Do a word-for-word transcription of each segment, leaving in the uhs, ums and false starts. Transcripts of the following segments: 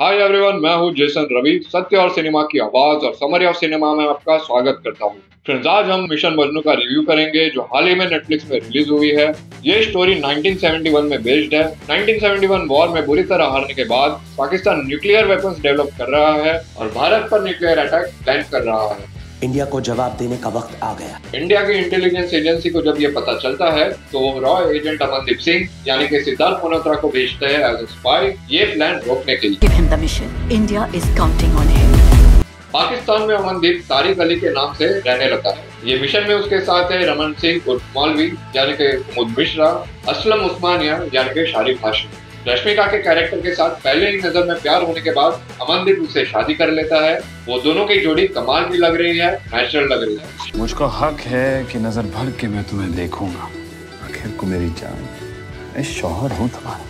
Hi everyone, मैं हूँ Jason Ravi. सत्य और सिनेमा की आवाज और समरी ऑफ सिनेमा में आपका स्वागत करता हूँ। फ्रेंड्स, आज हम मिशन मजनू का रिव्यू करेंगे जो हाल ही में नेटफ्लिक्स में रिलीज हुई है। ये स्टोरी नाइनटीन सेवेंटी वन में बेस्ड है। नाइनटीन सेवेंटी वन वॉर में बुरी तरह हारने के बाद पाकिस्तान न्यूक्लियर वेपन्स डेवलप कर रहा है और भारत पर न्यूक्लियर अटैक प्लान कर रहा है। इंडिया को जवाब देने का वक्त आ गया। इंडिया की इंटेलिजेंस एजेंसी को जब ये पता चलता है तो रॉ एजेंट अमनदीप सिंह यानी कि सिद्धार्थ मल्होत्रा को भेजते हैं एज अ स्पाई ये प्लान रोकने के लिए। Give him the mission. India is counting on him. Pakistan में अमनदीप तारिक अली के नाम से रहने लगा है। ये मिशन में उसके साथ है रमन सिंह उर्फ मौलवी यानी कि कुमुद मिश्रा, असलम उस्मानिया यानी कि शारिफ हाशमी। रश्मिका के कैरेक्टर के साथ पहले ही नजर में प्यार होने के बाद अमनदीप उससे शादी कर लेता है। वो दोनों की जोड़ी कमाल की लग रही है, नेचुरल लग रही है। मुझको हक है कि नजर भर के मैं तुम्हें देखूंगा। आखिर को मेरी जान, मैं शौहर हूँ तुम्हारा।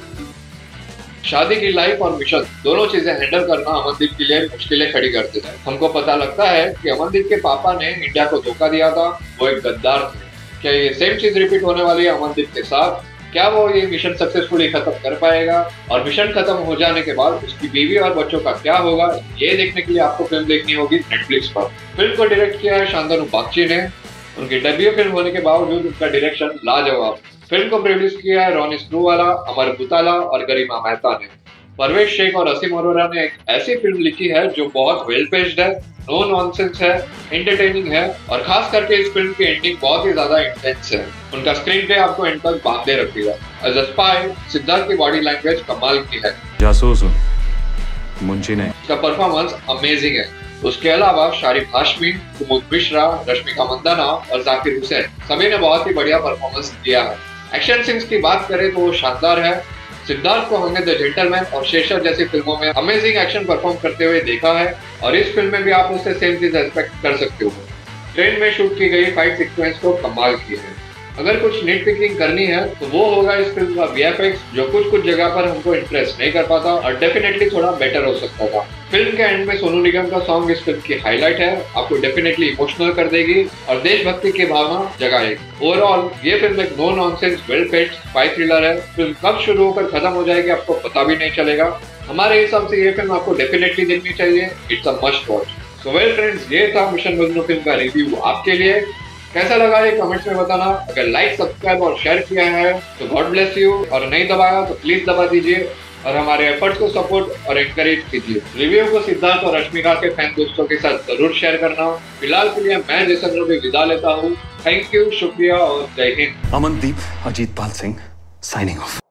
शादी की लाइफ और मिशन दोनों चीजें हैंडल करना अमनदीप के लिए मुश्किलें खड़ी कर देता है। हमको पता लगता है कि अमनदीप के पापा ने इंडिया को धोखा दिया था, वो एक गद्दार थे। क्या ये सेम चीज रिपीट होने वाली है अमनदीप के साथ? क्या वो ये मिशन सक्सेसफुली खत्म कर पाएगा? और मिशन खत्म हो जाने के बाद उसकी बीवी और बच्चों का क्या होगा, ये देखने के लिए आपको फिल्म देखनी होगी नेटफ्लिक्स पर। फिल्म को डायरेक्ट किया है शांतनु बागची ने। उनकी डेब्यू फिल्म होने के बावजूद उनका डायरेक्शन लाजवाब। फिल्म को प्रोड्यूस किया है रोनी स्क्रूवाला, अमर बुताला और गरिमा मेहता ने। परवेश शेख और असीम अरोरा ने एक ऐसी फिल्म लिखी है जो बहुत वेल पेस्ड है, नो नॉनसेंस है, एंटरटेनिंग है और खास करके इस फिल्म की एंडिंग बहुत ही ज्यादा इंटेंस है। उनका स्क्रीन प्ले आपको एंड तक बांधे रखेगा। एज अ स्पाई सिद्धार्थ की बॉडी लैंग्वेज कमाल की है। जासूस हूँ, मुंशी नहीं। उसका परफॉर्मेंस अमेजिंग है। उसके अलावा शारिफ हाशमी, कुमुद मिश्रा, रश्मिका मंदाना और जाकिर हुसैन सभी ने बहुत ही बढ़िया परफॉर्मेंस दिया है। एक्शन सीन्स की बात करें तो वो शानदार है। सिद्धार्थ को हमने द जेंटलमैन और शेरशाह जैसी फिल्मों में अमेजिंग एक्शन परफॉर्म करते हुए देखा है और इस फिल्म में भी आप उससे सेम चीज एक्सपेक्ट कर सकते हो। ट्रेन में शूट की गई फाइट सीक्वेंस को कमाल की है। अगर कुछ नीट पिकिंग करनी है तो वो होगा इस फिल्म का वीएफएक्स, जो कुछ कुछ जगह पर हमको इंप्रेस नहीं कर पाता और डेफिनेटली थोड़ा बेटर हो सकता था। फिल्म के एंड में सोनू निगम का सॉन्ग इस फिल्म की हाईलाइट है, आपको डेफिनेटली इमोशनल कर देगी और देशभक्ति की भावना जगाएगी। ओवरऑल ये फिल्म एक no nonsense well paced spy thriller है। फिल्म कब शुरू होकर खत्म हो जाएगी आपको पता भी नहीं चलेगा। हमारे हिसाब से ये फिल्म आपको डेफिनेटली देखनी चाहिए। It's a must watch. So well friends, ये था मिशन मजनू फिल्म का रिव्यू आपके लिए। कैसा लगा ये कमेंट्स में बताना। अगर लाइक, सब्सक्राइब और शेयर किया है तो गॉड ब्लेस यू, और नहीं दबाया तो प्लीज दबा दीजिए और हमारे एफर्ट्स को सपोर्ट और एनकरेज कीजिए। रिव्यू को सिद्धार्थ और रश्मिका के फैन दोस्तों के साथ जरूर शेयर करना। फिलहाल के लिए मैं जेसन रवि विदा लेता हूँ। थैंक यू, शुक्रिया और जय हिंद। Amandeep Ajitpal Singh signing of.